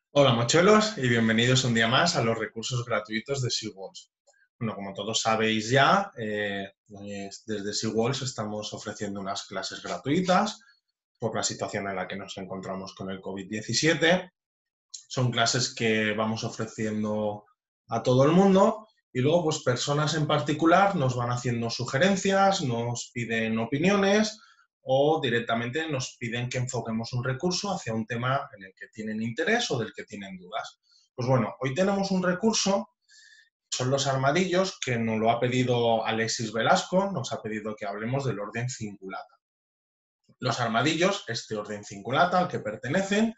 Hola mochuelos y bienvenidos un día más a los recursos gratuitos de SeaWorlds. Bueno, como todos sabéis ya, desde SeaWorlds estamos ofreciendo unas clases gratuitas por la situación en la que nos encontramos con el COVID-17. Son clases que vamos ofreciendo a todo el mundo y luego pues personas en particular nos van haciendo sugerencias, nos piden opiniones o directamente nos piden que enfoquemos un recurso hacia un tema en el que tienen interés o del que tienen dudas. Pues bueno, hoy tenemos un recurso, son los armadillos, que nos lo ha pedido Alexis Velasco, nos ha pedido que hablemos del orden cingulata. Los armadillos, este orden cingulata al que pertenecen,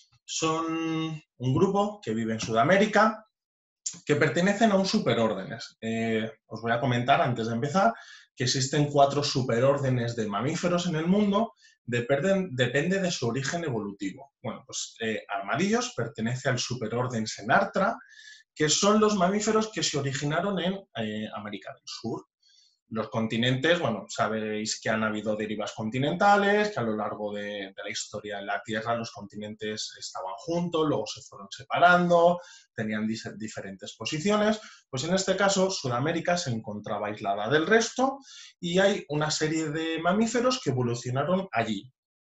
son un grupo que vive en Sudamérica, que pertenecen a un superórdenes. Os voy a comentar antes de empezar que existen 4 superórdenes de mamíferos en el mundo, depende de su origen evolutivo. Bueno, pues armadillos pertenece al superorden Senartra, que son los mamíferos que se originaron en América del Sur. Los continentes, bueno, sabéis que han habido derivas continentales, que a lo largo de la historia de la Tierra los continentes estaban juntos, luego se fueron separando, tenían diferentes posiciones. Pues en este caso, Sudamérica se encontraba aislada del resto y hay una serie de mamíferos que evolucionaron allí,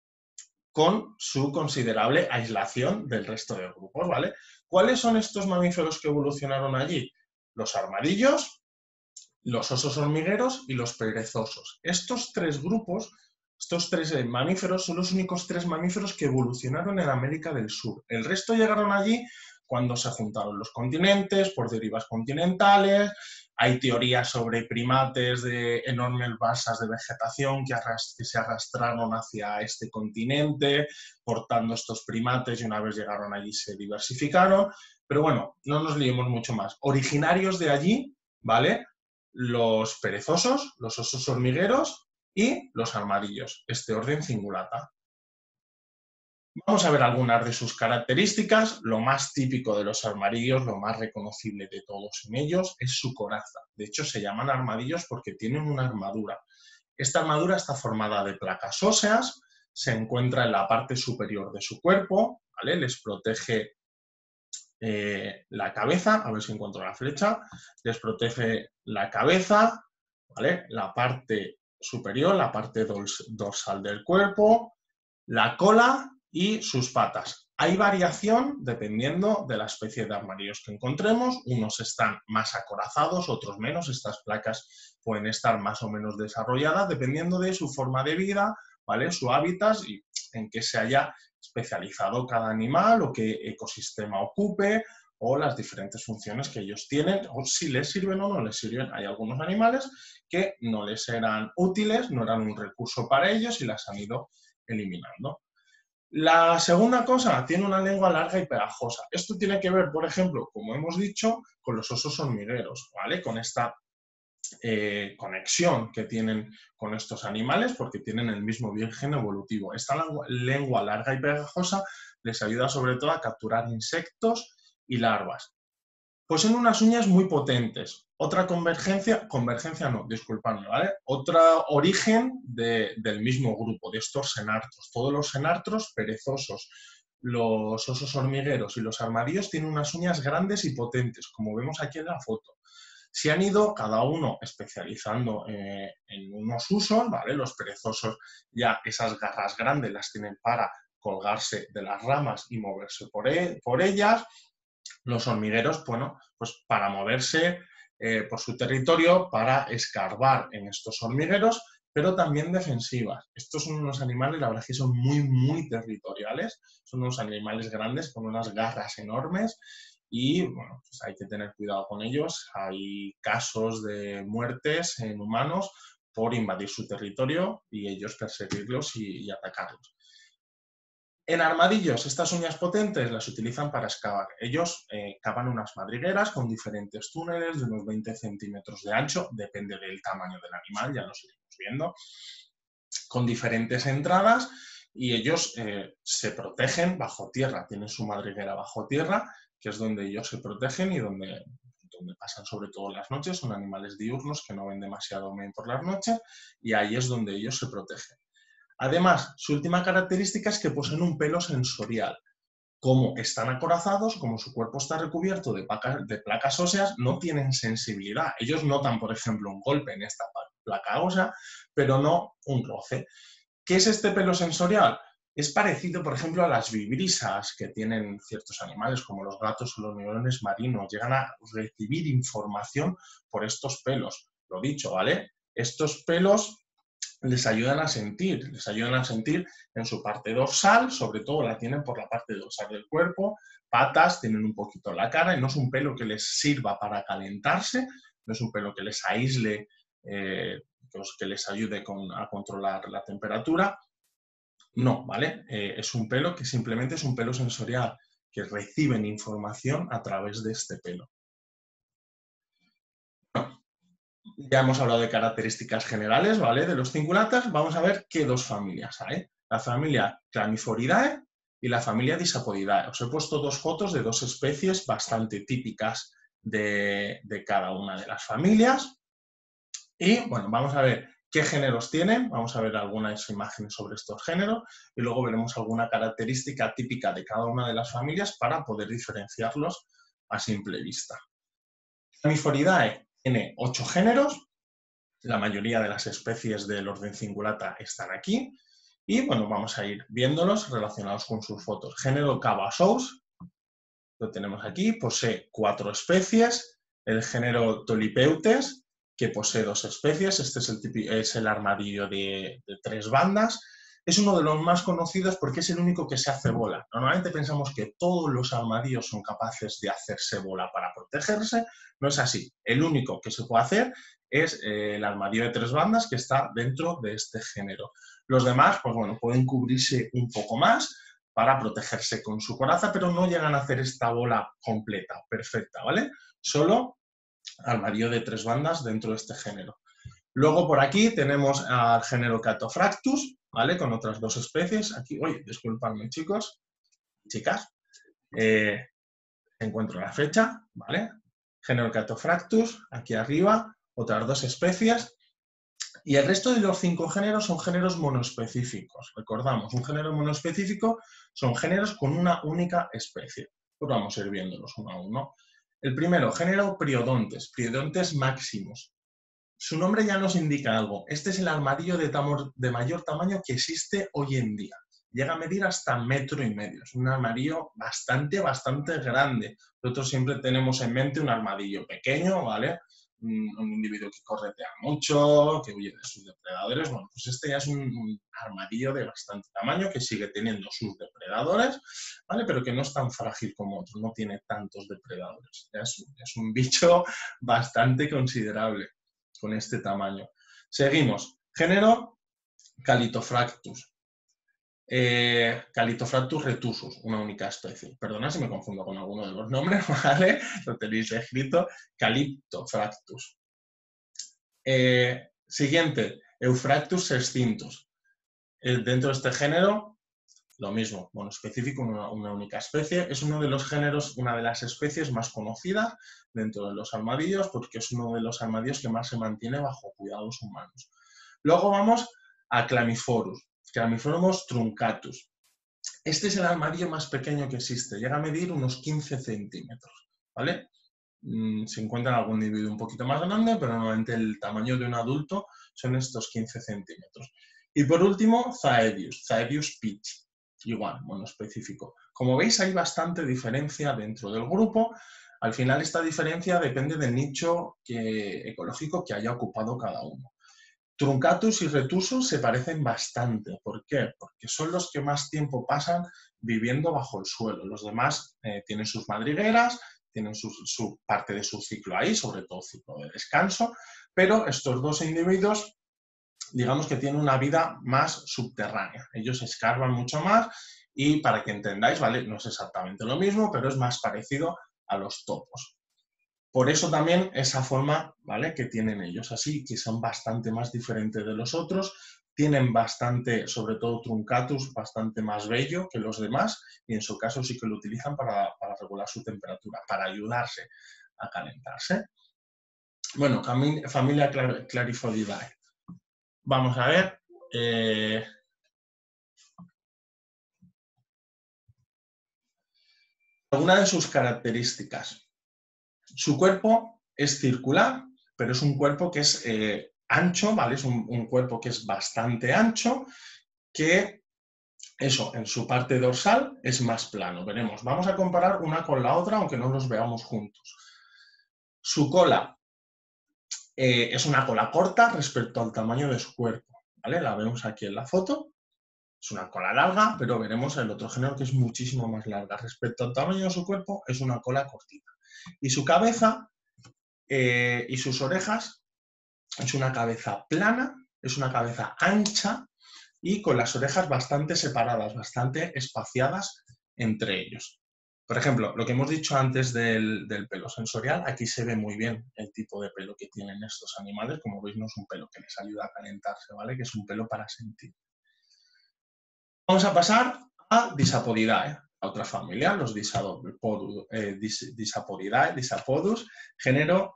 con su considerable aislación del resto de grupos, ¿vale? ¿Cuáles son estos mamíferos que evolucionaron allí? Los armadillos, los osos hormigueros y los perezosos. Estos 3 grupos, estos 3 mamíferos, son los únicos 3 mamíferos que evolucionaron en América del Sur. El resto llegaron allí cuando se juntaron los continentes, por derivas continentales. Hay teorías sobre primates de enormes masas de vegetación que se arrastraron hacia este continente, portando estos primates, y una vez llegaron allí se diversificaron. Pero bueno, no nos liemos mucho más. Originarios de allí, ¿vale? Los perezosos, los osos hormigueros y los armadillos, este orden cingulata. Vamos a ver algunas de sus características. Lo más típico de los armadillos, lo más reconocible de todos en ellos, es su coraza. De hecho, se llaman armadillos porque tienen una armadura. Esta armadura está formada de placas óseas, se encuentra en la parte superior de su cuerpo, ¿vale? Les protege la cabeza, a ver si encuentro la flecha, les protege la cabeza, ¿vale? La parte superior, la parte dorsal del cuerpo, la cola y sus patas. Hay variación dependiendo de la especie de armadillos que encontremos. Unos están más acorazados, otros menos. Estas placas pueden estar más o menos desarrolladas dependiendo de su forma de vida, ¿vale? Su hábitat y en qué se haya especializado cada animal o qué ecosistema ocupe o las diferentes funciones que ellos tienen, o si les sirven o no les sirven. Hay algunos animales que no les eran útiles, no eran un recurso para ellos y las han ido eliminando. La segunda cosa, tiene una lengua larga y pegajosa. Esto tiene que ver, por ejemplo, como hemos dicho, con los osos hormigueros, ¿vale? Con esta conexión que tienen con estos animales porque tienen el mismo virgen evolutivo. Esta lengua larga y pegajosa les ayuda sobre todo a capturar insectos y larvas. Poseen unas uñas muy potentes. Otra convergencia no, disculpadme, ¿vale? Otro origen del mismo grupo, de estos senartros. Todos los senartros perezosos, los osos hormigueros y los armadillos tienen unas uñas grandes y potentes, como vemos aquí en la foto. Se han ido cada uno especializando en unos usos, ¿vale? Los perezosos ya esas garras grandes las tienen para colgarse de las ramas y moverse por ellas. Los hormigueros, bueno, pues para moverse por su territorio, para escarbar en estos hormigueros, pero también defensivas. Estos son unos animales, la verdad es que son muy, muy territoriales, son unos animales grandes con unas garras enormes y, bueno, pues hay que tener cuidado con ellos. Hay casos de muertes en humanos por invadir su territorio y ellos perseguirlos y atacarlos. En armadillos, estas uñas potentes las utilizan para excavar. Ellos cavan unas madrigueras con diferentes túneles de unos 20 centímetros de ancho, depende del tamaño del animal, ya los iremos viendo, con diferentes entradas y ellos se protegen bajo tierra, tienen su madriguera bajo tierra, que es donde ellos se protegen y donde pasan sobre todo las noches. Son animales diurnos que no ven demasiado bien por las noches y ahí es donde ellos se protegen. Además, su última característica es que poseen un pelo sensorial. como están acorazados, como su cuerpo está recubierto de placas óseas, no tienen sensibilidad. Ellos notan, por ejemplo, un golpe en esta placa ósea, pero no un roce. ¿Qué es este pelo sensorial? Es parecido, por ejemplo, a las vibrisas que tienen ciertos animales, como los gatos o los leones marinos. Llegan a recibir información por estos pelos. Lo dicho, ¿vale? Estos pelos les ayudan a sentir en su parte dorsal, sobre todo la tienen por la parte dorsal del cuerpo, patas, tienen un poquito en la cara, y no es un pelo que les sirva para calentarse, no es un pelo que les aísle, que les ayude a controlar la temperatura, no, ¿vale? Es un pelo que simplemente es un pelo sensorial, que reciben información a través de este pelo. Ya hemos hablado de características generales, ¿vale? De los cingulatas. Vamos a ver qué dos familias hay. La familia Clamiforidae y la familia Disapodidae. Os he puesto dos fotos de dos especies bastante típicas de cada una de las familias. Y, bueno, vamos a ver qué géneros tienen. Vamos a ver algunas imágenes sobre estos géneros y luego veremos alguna característica típica de cada una de las familias para poder diferenciarlos a simple vista. Clamiforidae tiene 8 géneros, la mayoría de las especies del orden Cingulata están aquí, y bueno, vamos a ir viéndolos relacionados con sus fotos. Género Cavasous, lo tenemos aquí, posee 4 especies. El género Tolipeutes, que posee 2 especies, este es el armadillo de 3 bandas. Es uno de los más conocidos porque es el único que se hace bola. Normalmente pensamos que todos los armadillos son capaces de hacerse bola para protegerse. No es así. El único que se puede hacer es el armadillo de 3 bandas, que está dentro de este género. Los demás, pues bueno, pueden cubrirse un poco más para protegerse con su coraza, pero no llegan a hacer esta bola completa, perfecta, ¿vale? Solo armadillo de 3 bandas dentro de este género. Luego por aquí tenemos al género Catophractus, ¿vale? Con otras 2 especies. Aquí, oye, disculpadme chicos, chicas. Encuentro la fecha, ¿vale? Género Catophractus, aquí arriba, otras 2 especies. Y el resto de los 5 géneros son géneros monoespecíficos. Recordamos, un género monoespecífico son géneros con una única especie. Pues vamos a ir viéndolos uno a uno. El primero, género Priodontes, Priodontes maximus. Su nombre ya nos indica algo. Este es el armadillo de mayor tamaño que existe hoy en día. Llega a medir hasta 1,5 metros. Es un armadillo bastante grande. Nosotros siempre tenemos en mente un armadillo pequeño, ¿vale? Un individuo que corretea mucho, que huye de sus depredadores. Bueno, pues este ya es un armadillo de bastante tamaño que sigue teniendo sus depredadores, ¿vale? Pero que no es tan frágil como otros, no tiene tantos depredadores. Ya es un bicho bastante considerable con este tamaño. Seguimos. Género Calitophractus. Calitophractus retusus, una única especie. Perdona si me confundo con alguno de los nombres, ¿vale? Lo tenéis escrito. Calitophractus. Siguiente, Euphractus sextintus. Dentro de este género, lo mismo, monoespecífico, una única especie. Es uno de los géneros, una de las especies más conocidas dentro de los armadillos, porque es uno de los armadillos que más se mantiene bajo cuidados humanos. Luego vamos a Chlamyphorus, Chlamyphoros truncatus. Este es el armadillo más pequeño que existe, llega a medir unos 15 centímetros, ¿vale? Se encuentra en algún individuo un poquito más grande, pero normalmente el tamaño de un adulto son estos 15 centímetros. Y por último, Zaedius pitch, igual, monoespecífico. Como veis, hay bastante diferencia dentro del grupo. Al final, esta diferencia depende del nicho ecológico que haya ocupado cada uno. Truncatus y Retusus se parecen bastante. ¿Por qué? Porque son los que más tiempo pasan viviendo bajo el suelo. Los demás tienen sus madrigueras, tienen su parte de su ciclo ahí, sobre todo ciclo de descanso, pero estos dos individuos, digamos que tienen una vida más subterránea. Ellos escarban mucho más y, para que entendáis, ¿vale? No es exactamente lo mismo, pero es más parecido a los topos. Por eso también esa forma, ¿vale?, que tienen ellos, así que son bastante más diferentes de los otros, tienen bastante, sobre todo Truncatus, bastante más vello que los demás, y en su caso sí que lo utilizan para regular su temperatura, para ayudarse a calentarse. Bueno, familia Clarifolidae. Vamos a ver. Algunas de sus características. Su cuerpo es circular, pero es un cuerpo que es ancho, ¿vale? Es un cuerpo que es bastante ancho, que eso, en su parte dorsal es más plano. Veremos, vamos a comparar una con la otra, aunque no los veamos juntos. Su cola es una cola corta respecto al tamaño de su cuerpo, ¿vale? La vemos aquí en la foto. Es una cola larga, pero veremos el otro género que es muchísimo más larga. Respecto al tamaño de su cuerpo, es una cola cortita. Y su cabeza y sus orejas es una cabeza plana, es una cabeza ancha y con las orejas bastante separadas, bastante espaciadas entre ellos. Por ejemplo, lo que hemos dicho antes del pelo sensorial, aquí se ve muy bien el tipo de pelo que tienen estos animales. Como veis, no es un pelo que les ayuda a calentarse, ¿vale? Que es un pelo para sentir. Vamos a pasar a Disapodidae, a otra familia, los Disapodidae, Disapodus, género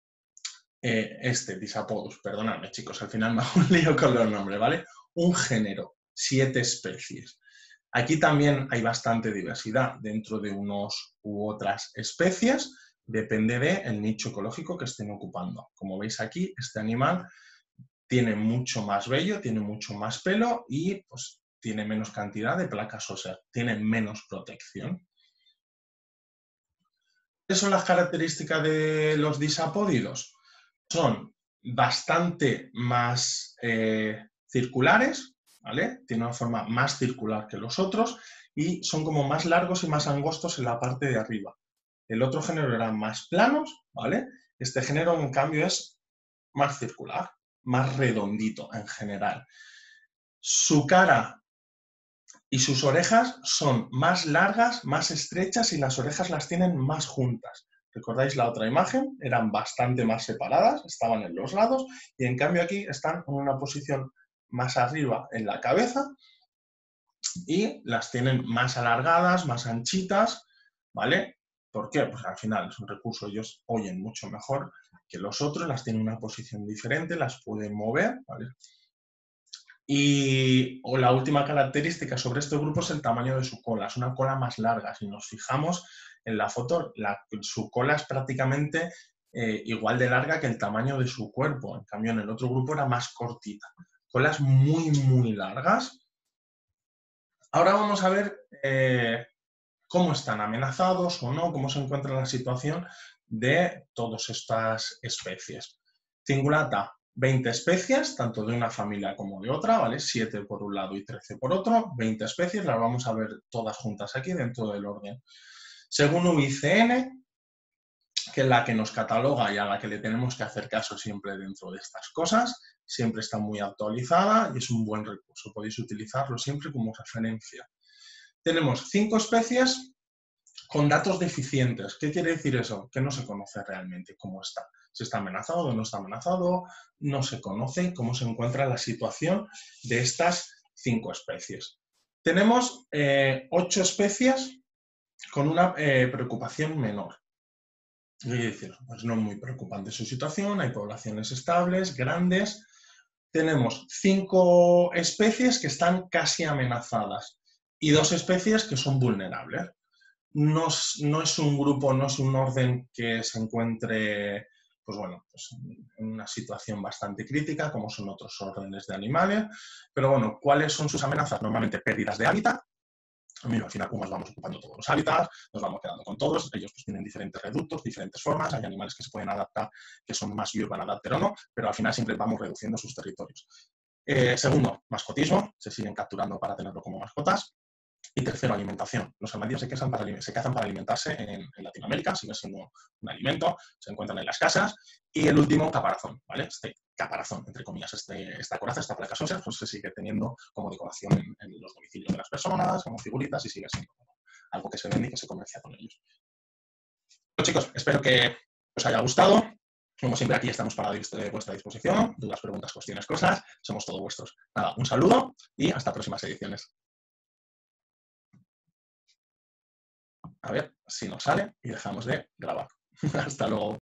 Disapodus, perdonadme chicos, al final me hago un lío con los nombres, ¿vale? Un género, 7 especies. Aquí también hay bastante diversidad dentro de unos u otras especies, depende del nicho ecológico que estén ocupando. Como veis aquí, este animal tiene mucho más vello, tiene mucho más pelo y pues tiene menos cantidad de placas óseas, tiene menos protección. ¿Cuáles son las características de los disapódidos? Son bastante más circulares, ¿vale? Tienen una forma más circular que los otros y son como más largos y más angostos en la parte de arriba. El otro género eran más planos, ¿vale? Este género, en cambio, es más circular, más redondito en general. Su cara y sus orejas son más largas, más estrechas y las orejas las tienen más juntas. ¿Recordáis la otra imagen? Eran bastante más separadas, estaban en los lados y en cambio aquí están en una posición más arriba en la cabeza y las tienen más alargadas, más anchitas, ¿vale? ¿Por qué? Pues al final es un recurso, ellos oyen mucho mejor que los otros, las tienen en una posición diferente, las pueden mover, ¿vale? Y la última característica sobre este grupo es el tamaño de su cola. Es una cola más larga. Si nos fijamos en la foto, su cola es prácticamente igual de larga que el tamaño de su cuerpo. En cambio, en el otro grupo era más cortita. Colas muy, muy largas. Ahora vamos a ver cómo están amenazados o no, cómo se encuentra la situación de todas estas especies. Cingulata, 20 especies, tanto de una familia como de otra, ¿vale? 7 por un lado y 13 por otro, 20 especies, las vamos a ver todas juntas aquí dentro del orden. Según UICN, que es la que nos cataloga y a la que le tenemos que hacer caso siempre dentro de estas cosas, siempre está muy actualizada y es un buen recurso, podéis utilizarlo siempre como referencia. Tenemos 5 especies con datos deficientes. ¿Qué quiere decir eso? Que no se conoce realmente cómo está. Si está amenazado o no está amenazado, no se conoce cómo se encuentra la situación de estas 5 especies. Tenemos 8 especies con una preocupación menor. Es decir, pues no es muy preocupante su situación, hay poblaciones estables, grandes. Tenemos 5 especies que están casi amenazadas y 2 especies que son vulnerables. No es un grupo, no es un orden que se encuentre pues bueno, pues en una situación bastante crítica, como son otros órdenes de animales. Pero bueno, ¿cuáles son sus amenazas? Normalmente pérdidas de hábitat. Al final, como nos vamos ocupando todos los hábitats, nos vamos quedando con todos. Ellos pues tienen diferentes reductos, diferentes formas. Hay animales que se pueden adaptar, que son más urban adapter o no, pero al final siempre vamos reduciendo sus territorios. Segundo, mascotismo. Se siguen capturando para tenerlo como mascotas. Y tercero, alimentación. Los armadillos se cazan para alimentarse en Latinoamérica, sigue siendo un alimento, se encuentran en las casas. Y el último, caparazón, ¿vale? Este caparazón, entre comillas, esta coraza, esta placa ósea, pues se sigue teniendo como decoración en los domicilios de las personas, como figuritas, y sigue siendo algo que se vende y que se comercia con ellos. Bueno, chicos, espero que os haya gustado. Como siempre, aquí estamos para vuestra disposición. Dudas, preguntas, cuestiones, cosas. Somos todos vuestros. Nada, un saludo y hasta próximas ediciones. A ver si nos sale y dejamos de grabar. Hasta luego.